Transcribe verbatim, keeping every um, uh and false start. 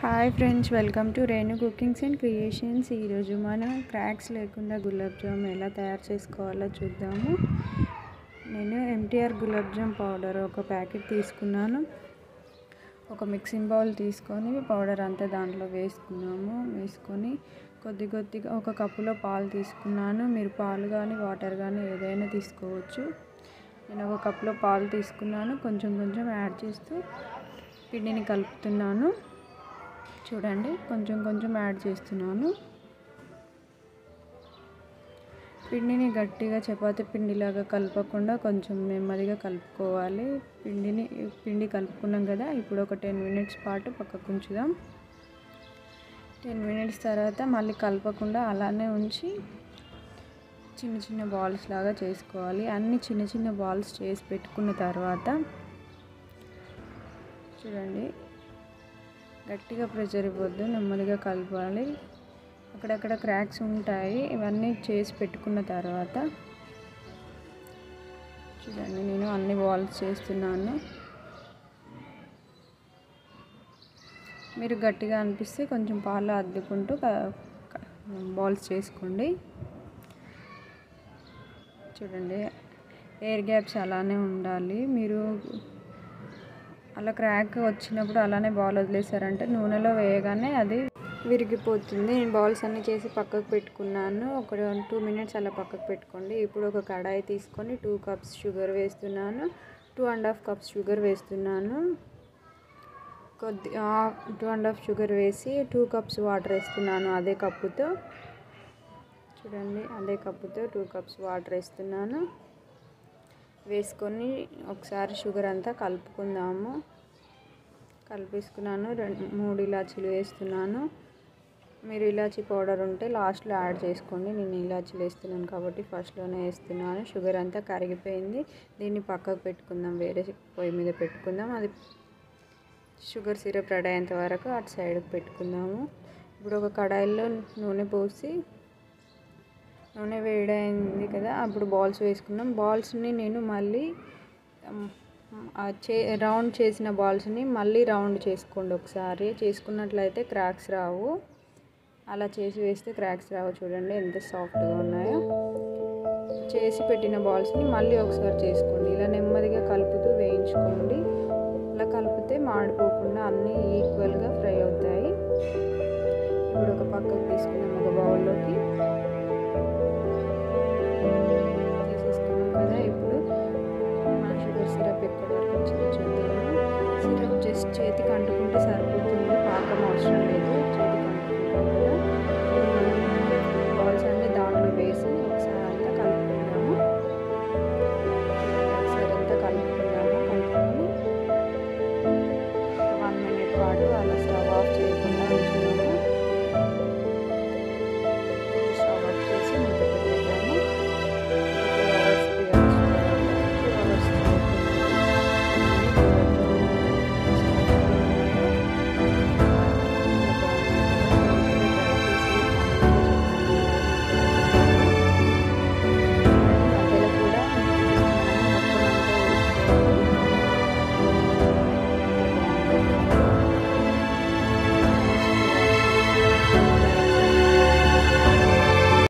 Hi friends, welcome to Renu cookings and creations. ఈరోజు మనం cracks లేకుండా గులాబ్ జామ్ ఎలా తయారు చేసుకోవాలో చూద్దాము. నేను ఎంటీఆర్ గులాబ్ జామ్ పౌడర్ ఒక ప్యాకెట్ తీసుకున్నాను. ఒక మిక్సింగ్ బౌల్ తీసుకొని పౌడర్ అంతా దాంట్లో వేసుకున్నాము. వేసుకొని కొద్ది కొద్దిగా ఒక కప్పులో పాలు తీసుకున్నాను. మీరు పాలు కానీ వాటర్ కానీ ఏదైనా తీసుకోవచ్చు. నేను ఒక కప్పులో పాలు తీసుకున్నాను. కొంచెం కొంచెం యాడ్ చేస్తూ పిండిని కలుపుతున్నాను. చూడండి, కొంచెం కొంచెం యాడ్ చేస్తున్నాను. పిండిని గట్టిగా చపాతీ పిండిలాగా కలపకుండా కొంచెం నెమ్మదిగా కలుపుకోవాలి. పిండిని పిండి కలుపుకున్నాం కదా, ఇప్పుడు ఒక టెన్ మినిట్స్ పాటు పక్కకు ఉంచుదాం. టెన్ మినిట్స్ తర్వాత మళ్ళీ కలపకుండా అలానే ఉంచి చిన్న చిన్న బాల్స్ లాగా చేసుకోవాలి. అన్ని చిన్న చిన్న బాల్స్ చేసి పెట్టుకున్న తర్వాత చూడండి, గట్టిగా ప్రెషర్ ఇవ్వద్దు, నెమ్మదిగా కలపాలి. అక్కడక్కడ క్రాక్స్ ఉంటాయి. ఇవన్నీ చేసి పెట్టుకున్న తర్వాత చూడండి, నేను అన్ని బాల్స్ చేస్తున్నాను. మీరు గట్టిగా అనిపిస్తే కొంచెం పాలు అద్దుకుంటూ బాల్స్ చేసుకోండి. చూడండి, ఎయిర్ గ్యాప్స్ అలానే ఉండాలి. మీరు అలా క్రాక్ వచ్చినప్పుడు అలానే బాల్ వదిలేసారంటే నూనెలో వేయగానే అది విరిగిపోతుంది. నేను బాల్స్ అన్నీ చేసి పక్కకు పెట్టుకున్నాను. ఒక టూ మినిట్స్ అలా పక్కకు పెట్టుకోండి. ఇప్పుడు ఒక కడాయి తీసుకొని టూ కప్స్ షుగర్ వేస్తున్నాను. Two and half cups sugar వేస్తున్నాను. కొద్ది టూ అండ్ హాఫ్ షుగర్ వేసి టూ కప్స్ వాటర్ వేస్తున్నాను. అదే కప్పుతో చూడండి, అదే కప్పుతో టూ కప్స్ వాటర్ వేస్తున్నాను. వేసుకొని ఒకసారి షుగర్ అంతా కలుపుకుందాము. కలిపేసుకున్నాను. రెండు మూడు ఇలాచీలు వేస్తున్నాను. మీరు ఇలాచీ పౌడర్ ఉంటే లాస్ట్లో యాడ్ చేసుకోండి. నేను ఇలాచీలు వేస్తున్నాను కాబట్టి ఫస్ట్లోనే వేస్తున్నాను. షుగర్ అంతా కరిగిపోయింది. దీన్ని పక్కకు పెట్టుకుందాం, వేరే పొయ్యి మీద పెట్టుకుందాం. అది షుగర్ సిరప్ రెడీ అయ్యేంత వరకు అటు సైడ్కి పెట్టుకుందాము. ఇప్పుడు ఒక కడాయిలో నూనె పోసి, నూనె వేడైంది కదా, అప్పుడు బాల్స్ వేసుకున్నాం. బాల్స్ని నేను మళ్ళీ చే రౌండ్ చేసిన బాల్స్ని మళ్ళీ రౌండ్ చేసుకోండి. ఒకసారి చేసుకున్నట్లయితే క్రాక్స్ రావు. అలా చేసి వేస్తే క్రాక్స్ రావు. చూడండి ఎంత సాఫ్ట్గా ఉన్నాయో. చేసి పెట్టిన బాల్స్ని మళ్ళీ ఒకసారి చేసుకోండి. ఇలా నెమ్మదిగా కలుపుతూ వేయించుకోండి. ఇలా కలిపితే మాడిపోకుండా అన్నీ ఈక్వల్గా ఫ్రై అవుతాయి. ఇప్పుడు ఒక పక్కకు తీసుకున్నాం, ఒక బౌల్లోకి తీసేసుకున్నాం కదా. ఇప్పుడు మన షుగర్ సిరప్ ఎక్కడి వరకు వచ్చిందో చూద్దాము. సిరప్ జస్ట్ చేతికి అంటుకుంటే సరిపోతుంది, పాకం అవసరం లేదు.